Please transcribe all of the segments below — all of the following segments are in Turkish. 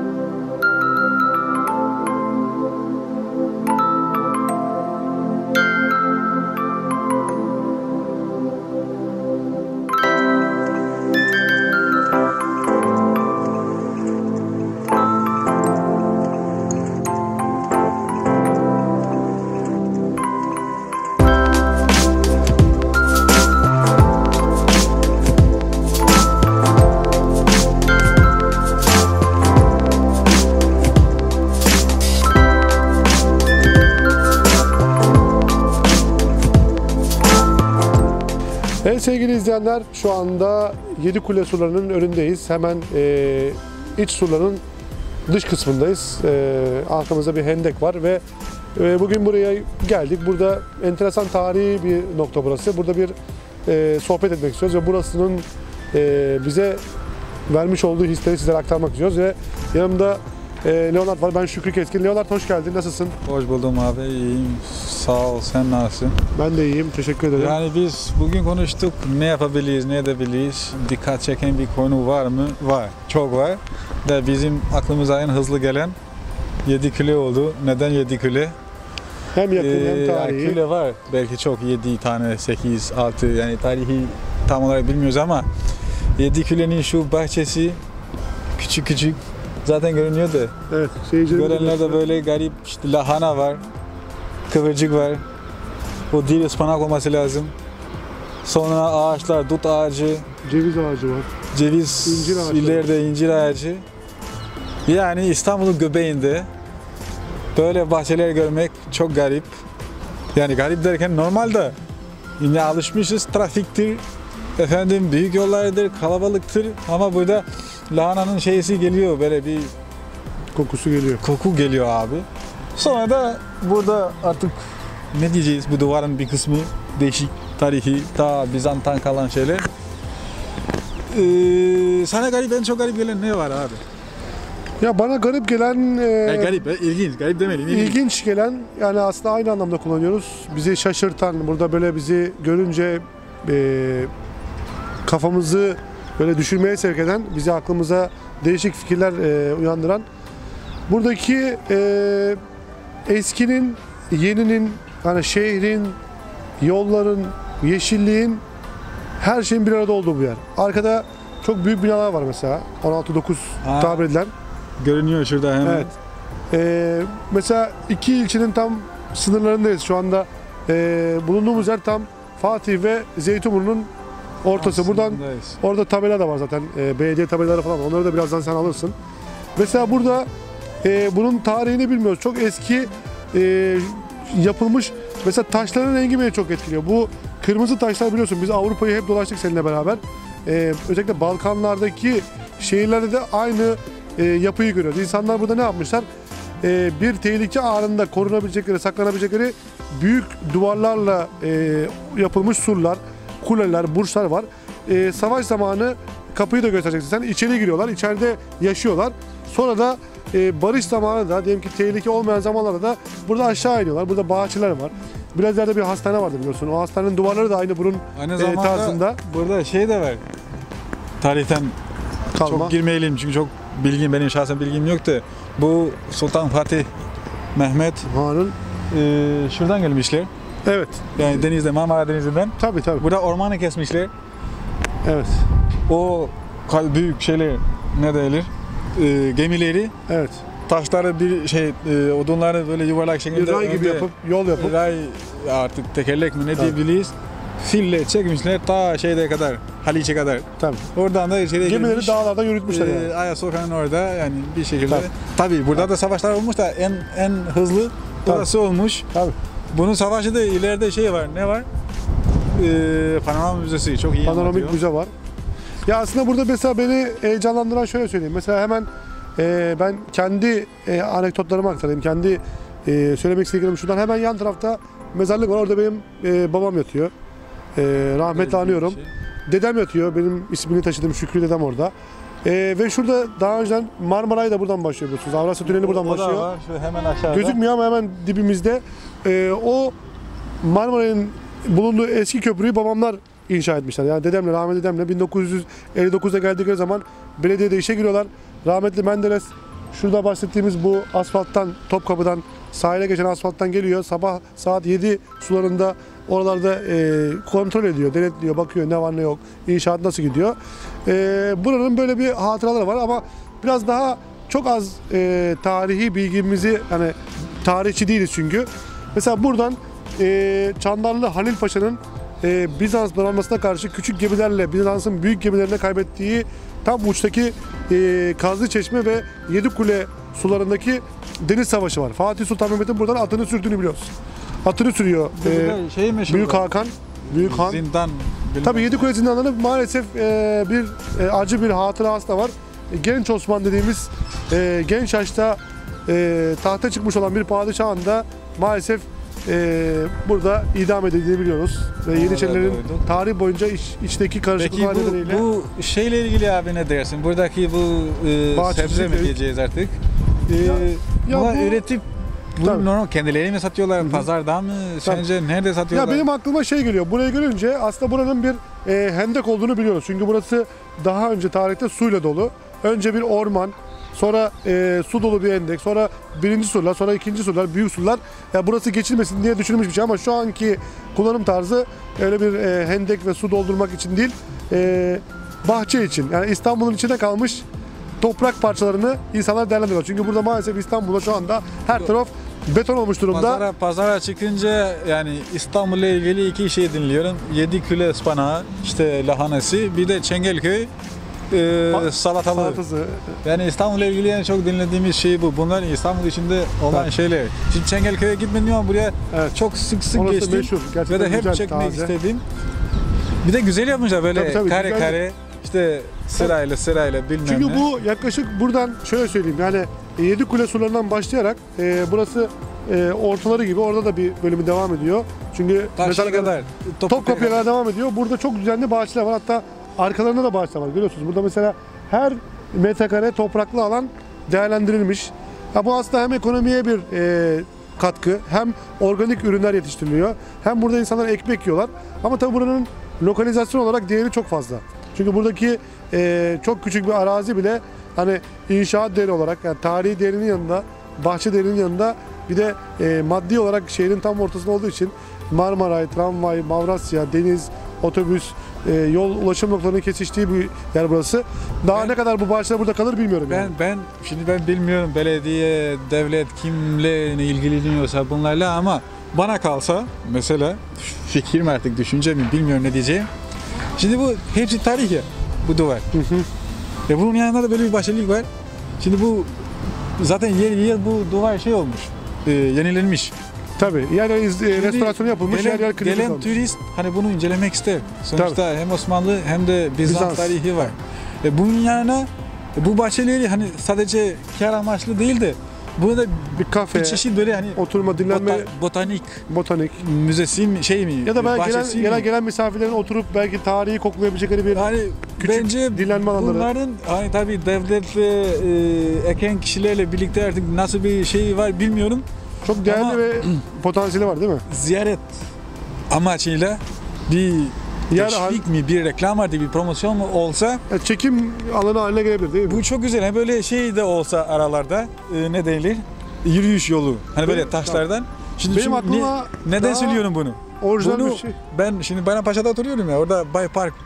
Evet sevgili izleyenler, şu anda Yedikule surlarının önündeyiz. Hemen iç surların dış kısmındayız. Arkamızda bir hendek var ve bugün buraya geldik. Burada enteresan tarihi bir nokta burası. Burada bir sohbet etmek istiyoruz ve burasının bize vermiş olduğu hisleri sizlere aktarmak istiyoruz ve yanımda Leonard var. Ben Şükrü Keskin. Leonard hoş geldin. Nasılsın? Hoş buldum abi. İyiyim. Sağ ol. Sen nasılsın? Ben de iyiyim. Teşekkür ederim. Yani biz bugün konuştuk. Ne yapabiliriz, ne edebiliriz? Dikkat çeken bir konu var mı? Var. Çok var. Ve bizim aklımıza en hızlı gelen Yedikule oldu. Neden Yedikule? Hem yakın hem tarihi. Kule var. Belki çok 7 tane, 8, 6 yani tarihi tam olarak bilmiyoruz ama Yedikule'nin şu bahçesi küçük küçük zaten görünüyor da. Evet. Görenlerde böyle garip işte lahana var, kıvırcık var. O değil ıspanak olması lazım. Sonra ağaçlar, dut ağacı, Ceviz ağacı var. ceviz, İncir ağaçları. ileride incir ağacı. Yani İstanbul'un göbeğinde böyle bahçeler görmek çok garip. Yani garip derken normalde yine alışmışız, trafiktir, efendim büyük yollardır, kalabalıktır ama burada lahananın şeysi geliyor, böyle bir Kokusu geliyor. koku geliyor abi. Sonra da burada artık ne diyeceğiz, bu duvarın bir kısmı değişik, tarihi, ta Bizan'tan kalan şeyler. Sana garip, en çok garip gelen ne var abi? Ya bana garip gelen, Garip, ilginç, garip demeliyim. ilginç gelen, yani aslında aynı anlamda kullanıyoruz. Bizi şaşırtan, burada böyle bizi görünce kafamızı böyle düşünmeye sevk eden, bizi aklımıza değişik fikirler uyandıran. Buradaki eskinin, yeninin, hani şehrin, yolların, yeşilliğin, her şeyin bir arada olduğu bir yer. Arkada çok büyük binalar var mesela. 16-9 tabir edilen. Görünüyor şurada hemen. Evet. Mesela iki ilçenin tam sınırlarındayız şu anda. Bulunduğumuz yer tam Fatih ve Zeytinburnu'nun ortası. Buradan orada tabela da var zaten. Belediye tabelaları falan var. Onları da birazdan sen alırsın. Mesela burada bunun tarihini bilmiyoruz. Çok eski yapılmış. Mesela taşların rengi beni çok etkiliyor. Bu kırmızı taşlar, biliyorsun biz Avrupa'yı hep dolaştık seninle beraber. Özellikle Balkanlardaki şehirlerde de aynı yapıyı görüyoruz. İnsanlar burada ne yapmışlar? Bir tehlike anında korunabilecekleri, saklanabilecekleri büyük duvarlarla yapılmış surlar, kuleler, burçlar var. Savaş zamanı kapıyı da göstereceksin. Sen içeri giriyorlar, içeride yaşıyorlar. Sonra da barış zamanı da, diyelim ki tehlike olmayan zamanlarda da burada aşağı iniyorlar. Burada bahçeler var. Biraz ileride bir hastane vardı biliyorsun. O hastanenin duvarları da aynı bunun tarzında. Burada şey de var. Tarihten Kalma. çok girmeyelim çünkü çok benim şahsen bilgim yok da bu Sultan Fatih Mehmet Han'ın şuradan gelmişler. evet. Yani denizde, Marmara Denizi'nden. Tabii. Burada ormanı kesmişler. Evet. O büyük şeyler ne derler? Gemileri. Evet. Taşları bir odunları böyle yuvarlak şekilde Bir ray gibi yapıp, yol yapıp. Ray artık tekerlek mi ne diyebiliriz? Fille çekmişler ta şeyde kadar, Haliç'e kadar. Tabii. Oradan da içeriye gemileri girmiş. dağlardan yürütmüşler yani. Ayasofya'nın orada yani bir şekilde. Tabii burada da savaşlar olmuş da en hızlı burası olmuş. Tabii. Bunun savaşı da ileride şey var. Ne var? Panorama Müzesi çok iyi Panoramik anlatıyor. müze var. Ya aslında burada mesela beni heyecanlandıran şöyle söyleyeyim. Mesela hemen ben kendi anekdotlarımı aktarayım. Kendi söylemek istediklerim şuradan. Hemen yan tarafta mezarlık var. Orada benim babam yatıyor. Rahmetle anıyorum. Dedem yatıyor. Benim ismini taşıdığım Şükrü dedem orada. Ve şurada daha önceden Marmaray'ı da buradan başlıyor biliyorsunuz. Avrasya Tüneli buradan başlıyor. Var, şu hemen aşağıda. Gözükmüyor ama hemen dibimizde. O Marmaray'ın bulunduğu eski köprüyü babamlar inşa etmişler. Yani dedemle, rahmetli dedemle 1959'da geldikleri zaman belediyede işe giriyorlar. Rahmetli Menderes şurada bahsettiğimiz bu asfalttan, Topkapı'dan sahile geçen asfalttan geliyor. Sabah saat 7 sularında oralarda kontrol ediyor, denetliyor, bakıyor ne var ne yok, inşaat nasıl gidiyor. Buranın böyle bir hatıraları var ama biraz daha çok az tarihi bilgimizi, hani tarihçi değiliz çünkü. Mesela buradan Çandarlı Halil Paşa'nın Bizans donanmasına karşı küçük gemilerle Bizans'ın büyük gemilerine kaybettiği tam uçtaki Kazlıçeşme ve Yedikule sularındaki deniz savaşı var. Fatih Sultan Mehmet'in buradan atını sürdüğünü biliyoruz. Atını sürüyor Büyük Hakan, Büyük Han. Zindan. Tabii Yedikule zindanları maalesef bir acı bir hatırası da var. Genç Osman dediğimiz genç yaşta tahta çıkmış olan bir padişahın da maalesef burada idam edildiğini biliyoruz. Ve Yeniçerilerin tarih boyunca içteki karışıklıklar nedeniyle. Peki bu şeyle ilgili abi ne dersin? Buradaki bu sebze mi diyeceğiz artık? Bunlar üretip bunu normal kendileri mi satıyorlar? Pazarda mı? Sence nerede satıyorlar? Ya benim aklıma şey geliyor. Burayı görünce aslında buranın bir hendek olduğunu biliyoruz. Çünkü burası daha önce tarihte suyla dolu. Önce bir orman, sonra su dolu bir hendek, sonra birinci sular, sonra ikinci sular, büyük sular. Ya burası geçilmesin diye düşünülmüş bir şey ama şu anki kullanım tarzı öyle bir hendek ve su doldurmak için değil, bahçe için. Yani İstanbul'un içine kalmış toprak parçalarını insanlar değerlendiriyor. Çünkü burada maalesef İstanbul'da şu anda her taraf beton olmuş durumda. Pazara çıkınca yani İstanbul'la ilgili iki şey dinliyorum. Yedikule ıspanağı, işte lahanası, bir de Çengelköy salatası. Yani İstanbul'la ilgili en çok dinlediğimiz şey bu. Bunlar İstanbul içinde olan şeyler. Şimdi Çengelköy'e gitmedim ama buraya çok sık geçtim. Meşhur, ve de hep çekmek istedim. Bir de güzel yapmışlar böyle tabii, kare güzel. kare işte sırayla bilmem Çünkü ne. bu yaklaşık buradan şöyle söyleyeyim, yani Yedikule sularından başlayarak burası ortaları gibi, orada da bir bölümü devam ediyor. Çünkü Karşıya kadar, Topkapı'ya kadar devam ediyor. Burada çok düzenli bağışlar var. Hatta arkalarında da bağışlar var. Görüyorsunuz. Burada mesela her metrekare topraklı alan değerlendirilmiş. Ya bu aslında hem ekonomiye bir katkı, hem organik ürünler yetiştiriliyor, hem burada insanlar ekmek yiyorlar. Ama tabii buranın lokalizasyon olarak değeri çok fazla. Çünkü buradaki çok küçük bir arazi bile hani inşaat değeri olarak, yani tarihi değerinin yanında, bahçe değerinin yanında bir de maddi olarak şehrin tam ortasında olduğu için Marmaray, tramvay, Mavrasya, deniz, otobüs, yol ulaşım noktalarının kesiştiği bir yer burası. Daha ne kadar bu bağışlar burada kalır bilmiyorum. Ben bilmiyorum belediye, devlet kimle ilgileniyorsa bunlarla ama bana kalsa mesela fikrim artık düşünce mi bilmiyorum ne diyeceğim. Şimdi bu hepsi tarih ya, bu duvar. Ve bunun yanında da böyle bir bahçelik var. Şimdi bu zaten yer bu duvar şey olmuş, yenilenmiş. Tabii. Yani restorasyon yapılmış, yer kırılmış gelen olmuş. turist hani bunu incelemek ister. Sonuçta hem Osmanlı hem de Bizans tarihi var. Bunun yanına bu bahçeleri hani sadece kar amaçlı değil de burada bir kafe, bir çeşit böyle hani oturma, dinlenme, botanik müzesi mi şey mi? Ya da belki gelen misafirlerin oturup belki tarihi koklayabilecekleri bir hani küçük bence dinlenme alanları. Bunların hani tabii devlet ve eken kişilerle birlikte artık nasıl bir şey var bilmiyorum. Çok değerli ama ve potansiyeli var değil mi? Ziyaret amaçıyla bir teşvik mi, bir reklam artık bir promosyon mu olsa çekim alanı haline gelebilir değil mi? Bu çok güzel. Hani böyle şey de olsa aralarda ne denir? Yürüyüş yolu. Hani böyle taşlardan. Şimdi benim aklıma neden söylüyorum bunu? Orijinal bir şey. Ben şimdi Bayrampaşa'da oturuyorum ya. Orada Bay Park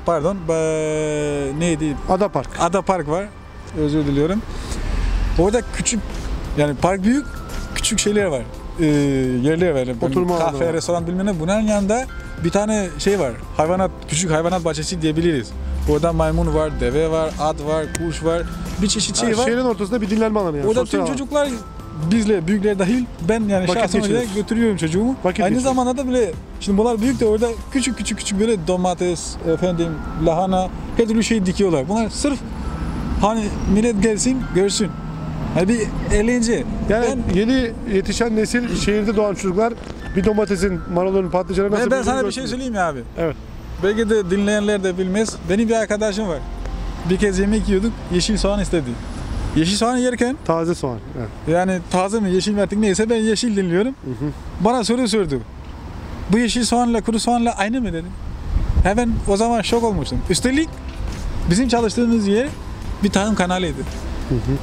neydi? Ada Park var. Özür diliyorum. Orada küçük yani park büyük, küçük şeyler var. Yerler var. Oturma kafe, restoran bilmem ne. Bunun yanında bir tane şey var. Küçük hayvanat bahçesi diyebiliriz. Orada maymun var, deve var, at var, kuş var. Bir çeşit şey var. Şehrin ortasında bir dinlenme alanı yani. Orada tüm çocuklar bizle, büyükler dahil ben yani şahsen olarak götürüyorum çocuğumu. Aynı zamanda da bile şimdi bunlar büyük de orada küçük böyle domates, lahana, her türlü şey dikiyorlar. Bunlar sırf hani millet gelsin, görsün. Hani bir eğlence. Yani yeni yetişen nesil, şehirde doğan çocuklar bir domatesin, marulun, patlıcanın nasıl ben sana bir şey söyleyeyim ya abi. Evet. Belki de dinleyenler de bilmez. Benim bir arkadaşım var. Bir kez yemek yiyorduk, yeşil soğan istedi. Yeşil soğan yerken taze soğan. Evet. Yani taze mi, yeşil mi artık neyse ben yeşil dinliyorum. Bana soru sordu. Bu yeşil soğanla kuru soğanla aynı mı dedim. Hemen o zaman şok olmuştum. Üstelik bizim çalıştığımız yer bir tarım kanalıydı.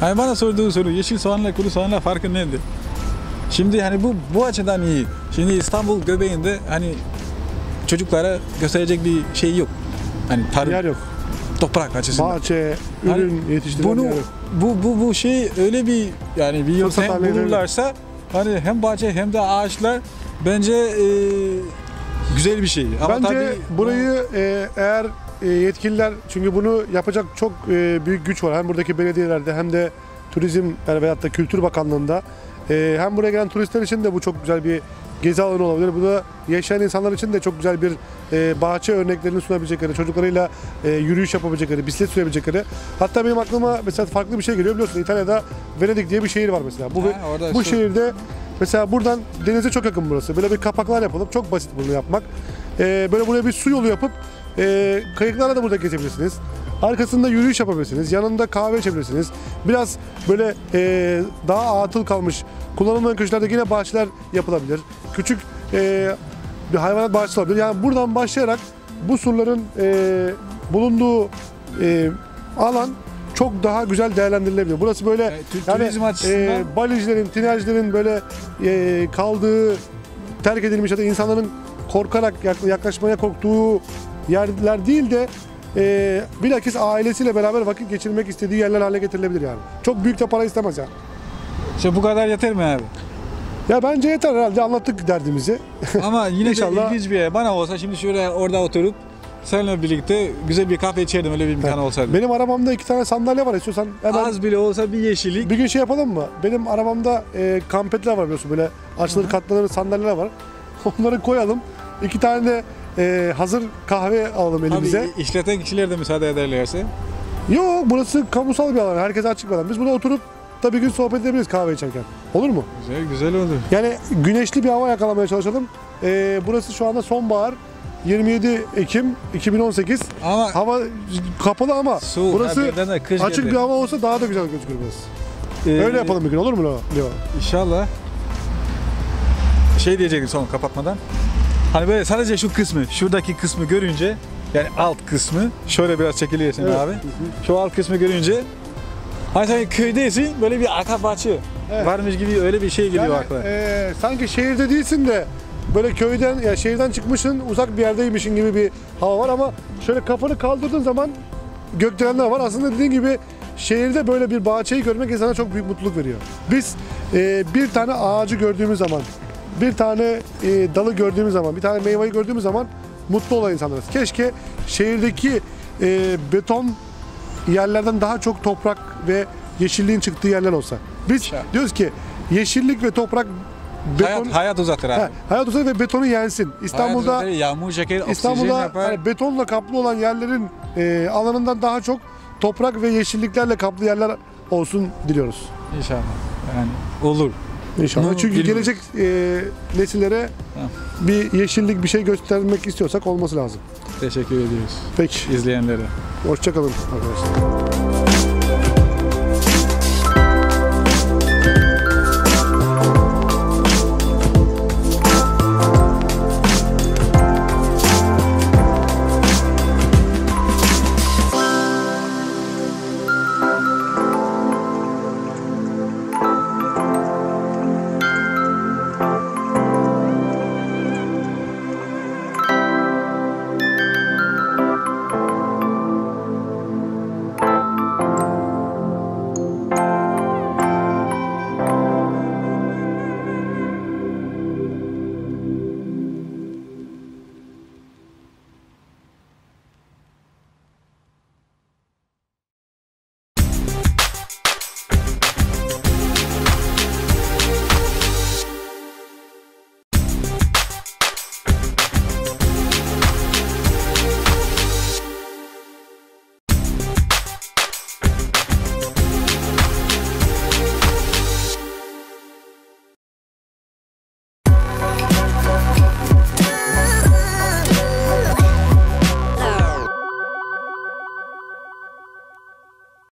Hani bana sorduğu soru yeşil soğanla kuru soğanla farkı nedir? Şimdi hani bu açıdan iyi. Şimdi İstanbul göbeğinde hani çocuklara gösterecek bir şey yok. Hani tarım, Yer yok. toprak açısından. Bahçe, ürün Hani yetiştiren bunu yer yok. bu şey öyle bir yani bir Fırsat yöntem haline bulurlarsa hani hem bahçe hem de ağaçlar bence güzel bir şey. Ama Bence tabii burayı eğer yetkililer, çünkü bunu yapacak çok büyük güç var. Hem buradaki belediyelerde hem de Turizm yani veyahut da Kültür Bakanlığı'nda. Hem buraya gelen turistler için de bu çok güzel bir gezi alanı olabilir. Bu da yaşayan insanlar için de çok güzel bir bahçe örneklerini sunabilecekleri, çocuklarıyla yürüyüş yapabilecekleri, bisiklet sürebilecekleri. Hatta benim aklıma mesela farklı bir şey geliyor, biliyorsun İtalya'da Venedik diye bir şehir var mesela. Bu şehirde mesela buradan denize çok yakın burası. Böyle bir kapaklar yapılıp, çok basit bunu yapmak. Böyle buraya bir su yolu yapıp kayıklarla da burada gezebilirsiniz. Arkasında yürüyüş yapabilirsiniz. Yanında kahve içebilirsiniz. Biraz böyle daha atıl kalmış, kullanılmayan köşelerde yine bahçeler yapılabilir. Küçük bir hayvanat bahçesi olabilir. Yani buradan başlayarak bu surların bulunduğu alan çok daha güzel değerlendirilebilir. Burası böyle turizm açısından balicilerin, tinercilerin böyle kaldığı, terk edilmiş ya da insanların korkarak yaklaşmaya korktuğu yerler değil de bilakis ailesiyle beraber vakit geçirmek istediği yerler hale getirilebilir yani. Çok büyük de para istemez yani. İşte bu kadar yeter mi abi? Ya bence yeter herhalde, anlattık derdimizi. Ama yine İnşallah. de ilginç bir yer. Bana olsa şimdi şöyle orada oturup seninle birlikte güzel bir kahve içerdim, öyle bir imkan olsaydı. Benim arabamda 2 tane sandalye var, istiyorsan hemen Az bile olsa bir yeşillik. bir gün şey yapalım mı? Benim arabamda kampetler var biliyorsun, böyle açılır katlanır sandalyeler var. Onları koyalım. 2 tane de hazır kahve alalım elimize. Tabii işleten kişiler de müsaade ederlerse. Yok, burası kamusal bir alan. Herkese açık bir alan. Biz burada oturup da bir gün sohbet edebiliriz kahve içerken. Olur mu? Güzel olur. Yani güneşli bir hava yakalamaya çalışalım. Burası şu anda sonbahar. 27 Ekim 2018. Ama Hava kapalı ama soğuk, burası birden de kış açık geldi. bir hava olsa daha da güzel gözükür burası. Öyle yapalım bir gün, olur mu Leo? İnşallah. Şey diyecektim son kapatmadan. Hani böyle sadece şu kısmı, şuradaki kısmı görünce, yani alt kısmı, şöyle biraz çekiliyorsun Evet. abi. Şu alt kısmı görünce, hani sen köydesin, böyle bir arka bahçe varmış gibi öyle bir şey geliyor Yani, akla. sanki şehirde değilsin de böyle köyden ya şehirden çıkmışsın, uzak bir yerdeymişsin gibi bir hava var ama şöyle kafanı kaldırdığın zaman gökdelenler var. Aslında dediğin gibi şehirde böyle bir bahçeyi görmek insana çok büyük mutluluk veriyor. Biz bir tane ağacı gördüğümüz zaman, bir tane dalı gördüğümüz zaman, bir tane meyveyi gördüğümüz zaman mutlu olan insanlarız. Keşke şehirdeki beton yerlerden daha çok toprak ve yeşilliğin çıktığı yerler olsa. Biz diyoruz ki yeşillik ve toprak Hayat uzatır abi. hayat uzatır ve betonu yensin. İstanbul'da Hayat uzatır, yağmur çeker, oksijen İstanbul'da yapar. hani betonla kaplı olan yerlerin alanından daha çok toprak ve yeşilliklerle kaplı yerler olsun diliyoruz. İnşallah. Yani olur. İnşallah. Bunu Çünkü bilmiyorum. gelecek nesillere bir yeşillik bir şey göstermek istiyorsak olması lazım. Teşekkür ediyoruz Peki. izleyenlere. Hoşça kalın arkadaşlar.